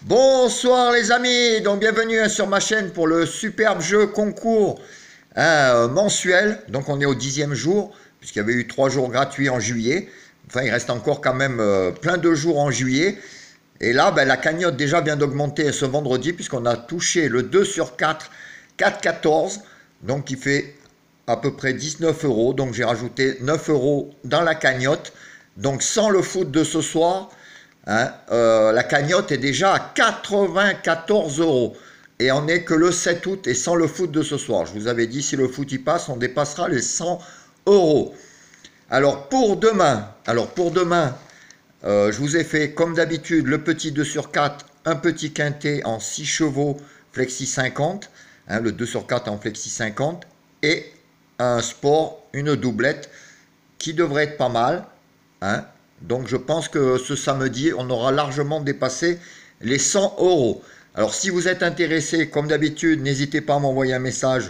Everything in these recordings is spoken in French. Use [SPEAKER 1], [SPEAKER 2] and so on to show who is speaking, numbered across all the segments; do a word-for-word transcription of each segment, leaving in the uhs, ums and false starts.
[SPEAKER 1] Bonsoir les amis, donc bienvenue sur ma chaîne pour le superbe jeu concours hein, mensuel. Donc on est au dixième jour, puisqu'il y avait eu trois jours gratuits en juillet. Enfin il reste encore quand même euh, plein de jours en juillet. Et là ben, la cagnotte déjà vient d'augmenter ce vendredi, puisqu'on a touché le deux sur quatre, quatre quatorze, donc qui fait à peu près dix-neuf euros. Donc j'ai rajouté neuf euros dans la cagnotte. Donc sans le foot de ce soir, Hein, euh, la cagnotte est déjà à quatre-vingt-quatorze euros. Et on n'est que le sept août et sans le foot de ce soir. Je vous avais dit, si le foot y passe, on dépassera les cent euros. Alors pour demain, alors pour demain euh, je vous ai fait comme d'habitude le petit deux sur quatre, un petit quintet en six chevaux flexi cinquante. Hein, le deux sur quatre en flexi cinquante. Et un sport, une doublette qui devrait être pas mal. Hein. Donc je pense que ce samedi, on aura largement dépassé les cent euros. Alors si vous êtes intéressé, comme d'habitude, n'hésitez pas à m'envoyer un message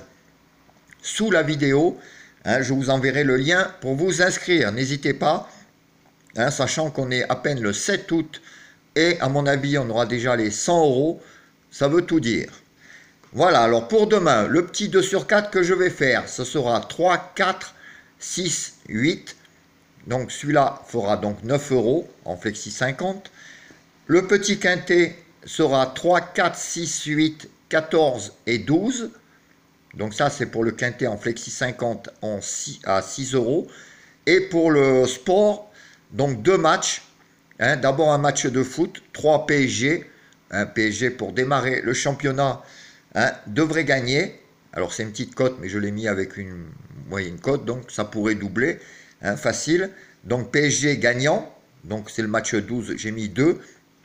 [SPEAKER 1] sous la vidéo. Hein, je vous enverrai le lien pour vous inscrire. N'hésitez pas, hein, sachant qu'on est à peine le sept août. Et à mon avis, on aura déjà les cent euros. Ça veut tout dire. Voilà, alors pour demain, le petit deux sur quatre que je vais faire, ce sera trois, quatre, six, huit. Donc celui-là fera donc neuf euros en flexi cinquante. Le petit quintet sera trois, quatre, six, huit, quatorze et douze. Donc ça c'est pour le quintet en flexi cinquante en six, à six euros. Et pour le sport, donc deux matchs. Hein, d'abord un match de foot, trois P S G. Un P S G pour démarrer le championnat hein, devrait gagner. Alors c'est une petite cote mais je l'ai mis avec une moyenne cote, donc ça pourrait doubler. Hein, facile, donc P S G gagnant, donc c'est le match douze, j'ai mis deux,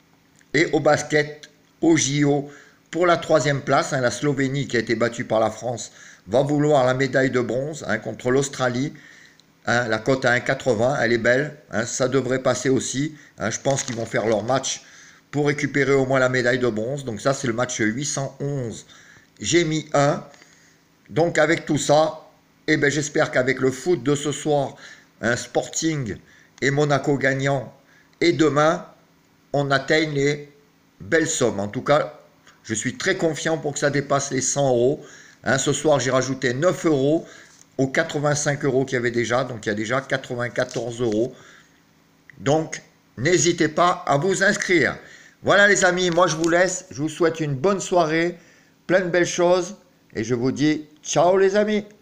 [SPEAKER 1] et au basket, au J O, pour la troisième place, hein, la Slovénie qui a été battue par la France, va vouloir la médaille de bronze hein, contre l'Australie, hein, la cote à un virgule quatre-vingts, elle est belle, hein, ça devrait passer aussi, hein, je pense qu'ils vont faire leur match pour récupérer au moins la médaille de bronze, donc ça c'est le match huit cent onze, j'ai mis un, donc avec tout ça, et eh ben j'espère qu'avec le foot de ce soir, un Sporting et Monaco gagnant, et demain, on atteigne les belles sommes. En tout cas, je suis très confiant pour que ça dépasse les cent euros. Hein, ce soir, j'ai rajouté neuf euros aux quatre-vingt-cinq euros qu'il y avait déjà. Donc, il y a déjà quatre-vingt-quatorze euros. Donc, n'hésitez pas à vous inscrire. Voilà les amis, moi je vous laisse. Je vous souhaite une bonne soirée, plein de belles choses. Et je vous dis ciao les amis.